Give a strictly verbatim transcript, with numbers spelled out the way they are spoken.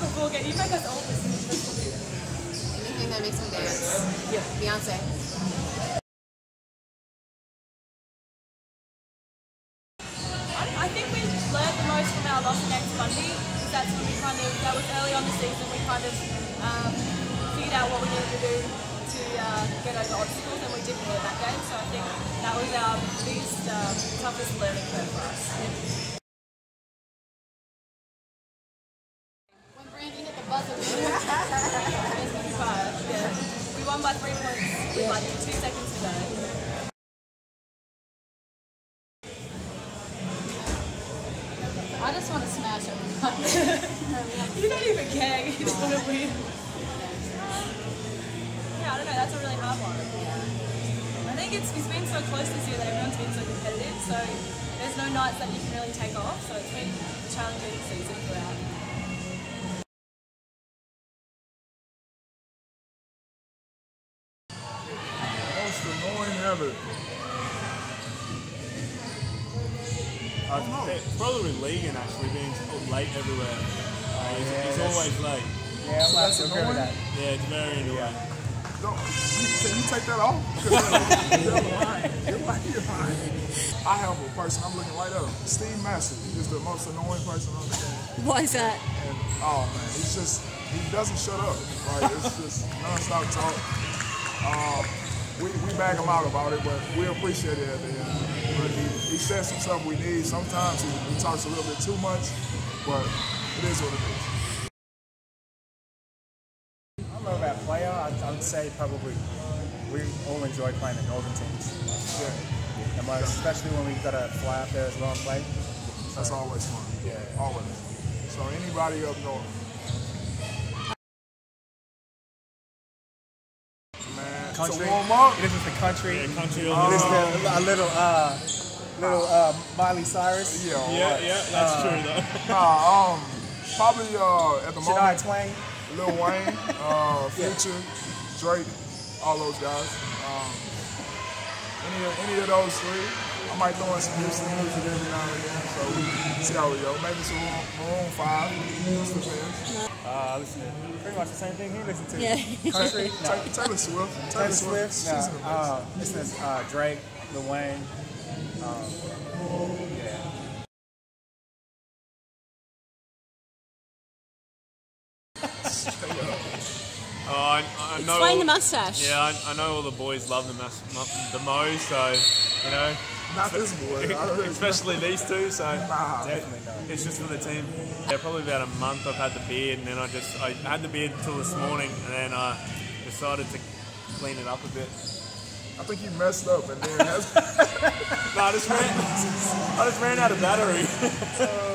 We'll get you make us all listen. Anything that makes them dance. Yeah. Beyonce. I, I think we learned the most from our loss against Bundy. That's when we kind of, that was early on the season, we kind of um, figured out what we needed to do to uh, get over obstacles, and we didn't win that game. So I think that was our biggest, um, toughest learning curve for us. When Brandy hit the buzzer. Yeah. We won by three points with like two seconds to go. I just want to smash him. You don't even care, you just want to win. Yeah, I don't know, that's a really hard one. I think it's, it's been so close this year that everyone's been so competitive, so there's no nights that you can really take off, so it's been a challenging season throughout. Most annoying ever. I don't know. It's probably with Legan actually being late everywhere. Uh, he's yeah, he's always late. Yeah, I'm not so good with that. Yeah, it's very annoying. Don't, can you take that off? You're lying. You're lying. You're lying. I have a person, I'm looking right at him. Steve Massey. He's the most annoying person on the game. Why is that? And, oh man, he's just, he doesn't shut up. Like, it's just non-stop talk. Um, we, we bag him out about it, but we appreciate it at the end. But he, he says some stuff we need. Sometimes he, he talks a little bit too much, but it is what it is. I'm not about player. I, I would say probably we all enjoy playing the northern teams. Yeah. And most, especially when we got to fly up there as well and play. That's so, always fun. Yeah. Always. So anybody up north, man, country. to warm up. It is just the country. Yeah, country. It is the, a little, uh, little uh, Miley Cyrus. Yeah, Yeah, right. yeah, that's Uh, true though. Nah, um, probably uh, at the Shania moment, Twain. Lil Wayne, uh, Future, Drake, all those guys. Um, any, of, any of those three. I might throw in some Houston music every now and again, so we see how we go. Maybe some Maroon five, just depends. Uh, I listen to pretty much the same thing he listens to. Yeah. Country. No. Taylor, Taylor Swift. Taylor, Taylor Swift. Swift. She's in the No. mix. Uh, listen to uh, Drake, Lil Wayne. Um, yeah. Oh, I, I know. Explain all, the mustache. Yeah, I, I know all the boys love the mas the most, so you know. Not this boy. I don't really- Especially these two, so Nah. Definitely not. it's just for the team. Yeah, probably about a month I've had the beard, and then I just I had the beard until this morning, and then I decided to clean it up a bit. I think you messed up and then has. No, I just ran, I just ran out of battery.